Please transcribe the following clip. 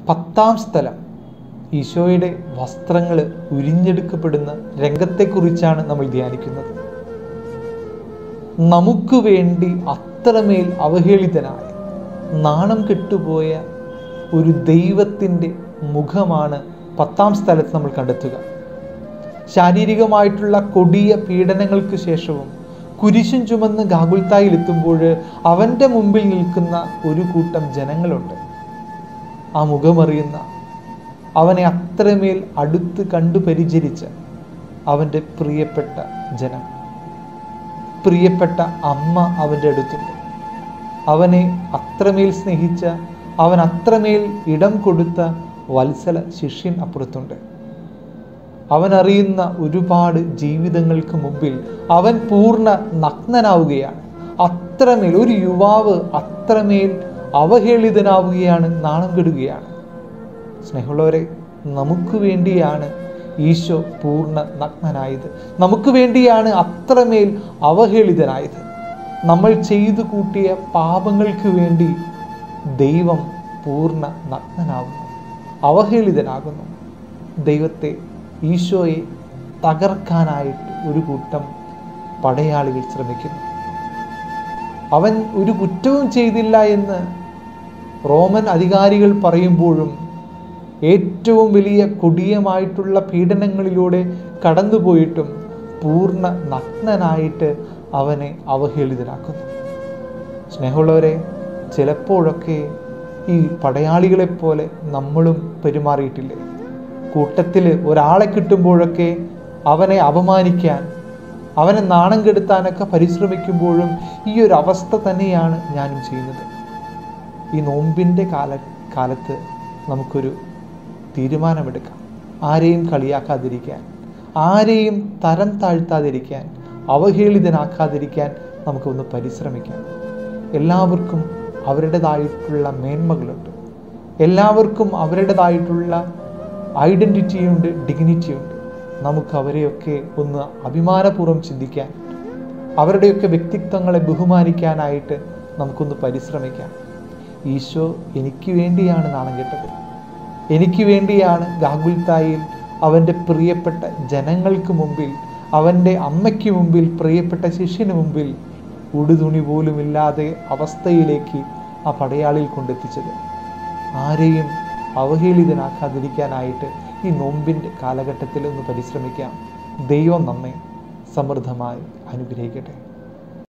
10-ാം സ്ഥലം ഈശോയുടെ വസ്ത്രങ്ങൾ ഉരിഞ്ഞെടുക്കപ്പെടുന്ന രംഗത്തെക്കുറിച്ചാണ് നമ്മൾ ധ്യാനിക്കുന്നത്. നമുക്ക് വേണ്ടി അത്രമേൽ അവഹേളിതനായ, നാണം കെട്ടുപോയ ഒരു ദൈവത്തിൻ്റെ മുഖമാണ് 10-ാം സ്ഥലത്ത് നമ്മൾ കണ്ടെത്തുക. ശാരീരികമായിട്ടുള്ള കൊടിയ പീഡനങ്ങൾക്ക് ശേഷവും കുരിശും ചുമന്ന് ഗാഗുൽത്തായിൽ എത്തുമ്പോൾ അവൻ്റെ മുമ്പിൽ നിൽക്കുന്ന ഒരു കൂട്ടം ജനങ്ങളുണ്ട്. ആ മുഖമറിയുന്ന, അവനെ അത്രമേൽ അടുത്ത് കണ്ടു പരിചരിച്ച അവൻ്റെ പ്രിയപ്പെട്ട ജനം, പ്രിയപ്പെട്ട അമ്മ അവൻ്റെ അടുത്തുണ്ട്. അവനെ അത്രമേൽ സ്നേഹിച്ച, അവൻ അത്രമേൽ ഇടം കൊടുത്ത വത്സല ശിഷ്യൻ അപ്പുറത്തുണ്ട്. അവൻ അറിയുന്ന ഒരുപാട് ജീവിതങ്ങൾക്ക് മുമ്പിൽ അവൻ പൂർണ്ണ നഗ്നനാവുകയാണ്. അത്രമേൽ ഒരു യുവാവ് അത്രമേൽ അവഹേളിതനാവുകയാണ്, നാണം കെടുകയാണ്. സ്നേഹമുള്ളവരെ, നമുക്ക് വേണ്ടിയാണ് ഈശോ പൂർണ്ണ നഗ്നനായത്. നമുക്ക് വേണ്ടിയാണ് അത്രമേൽ അവഹേളിതനായത്. നമ്മൾ ചെയ്തു കൂട്ടിയ പാപങ്ങൾക്ക് വേണ്ടി ദൈവം പൂർണ്ണ നഗ്നനാകുന്നു, അവഹേളിതനാകുന്നു. ദൈവത്തെ, ഈശോയെ തകർക്കാനായിട്ട് ഒരു കൂട്ടം പടയാളികൾ ശ്രമിക്കുന്നു. അവൻ ഒരു കുറ്റവും ചെയ്തില്ല എന്ന് റോമൻ അധികാരികൾ പറയുമ്പോഴും ഏറ്റവും വലിയ കൊടിയമായിട്ടുള്ള പീഡനങ്ങളിലൂടെ കടന്നുപോയിട്ടും പൂർണ്ണ നഗ്നനായിട്ട് അവനെ അവഹേളിതനാക്കുന്നു. സ്നേഹമുള്ളവരെ, ചിലപ്പോഴൊക്കെ ഈ പടയാളികളെപ്പോലെ നമ്മളും പെരുമാറിയിട്ടില്ലേ? കൂട്ടത്തിൽ ഒരാളെ കിട്ടുമ്പോഴൊക്കെ അവനെ അപമാനിക്കാൻ, അവനെ നാണം കെടുത്താനൊക്കെ പരിശ്രമിക്കുമ്പോഴും ഈ ഒരു അവസ്ഥ തന്നെയാണ് ഞാനും ചെയ്യുന്നത്. ഈ നോമ്പിൻ്റെ കാലത്ത് നമുക്കൊരു തീരുമാനമെടുക്കാം. ആരെയും കളിയാക്കാതിരിക്കാൻ, ആരെയും തരം താഴ്ത്താതിരിക്കാൻ, അവഹേളിതനാക്കാതിരിക്കാൻ നമുക്കൊന്ന് പരിശ്രമിക്കാം. എല്ലാവർക്കും അവരുടേതായിട്ടുള്ള മേന്മകളുണ്ട്. എല്ലാവർക്കും അവരുടേതായിട്ടുള്ള ഐഡൻറ്റിറ്റിയുണ്ട്, ഡിഗ്നിറ്റിയുണ്ട്. നമുക്ക് അവരെയൊക്കെ ഒന്ന് അഭിമാനപൂർവ്വം ചിന്തിക്കാൻ, അവരുടെയൊക്കെ വ്യക്തിത്വങ്ങളെ ബഹുമാനിക്കാനായിട്ട് നമുക്കൊന്ന് പരിശ്രമിക്കാം. ഈശോ എനിക്ക് വേണ്ടിയാണ് നാണം കെട്ടത്. എനിക്ക് വേണ്ടിയാണ് ഗാഗുൽത്തായിൽ അവൻ്റെ പ്രിയപ്പെട്ട ജനങ്ങൾക്ക് മുമ്പിൽ, അവൻ്റെ അമ്മയ്ക്ക് മുമ്പിൽ, പ്രിയപ്പെട്ട ശിഷ്യന് മുമ്പിൽ ഉടുതുണി പോലുമില്ലാതെ അവസ്ഥയിലേക്ക് ആ പടയാളിൽ കൊണ്ടെത്തിച്ചത്. ആരെയും അവഹേളിതനാക്കാതിരിക്കാനായിട്ട് ഈ നോമ്പിൻ്റെ കാലഘട്ടത്തിൽ ഒന്ന് പരിശ്രമിക്കാം. ദൈവം നമ്മെ സമൃദ്ധമായി അനുഗ്രഹിക്കട്ടെ.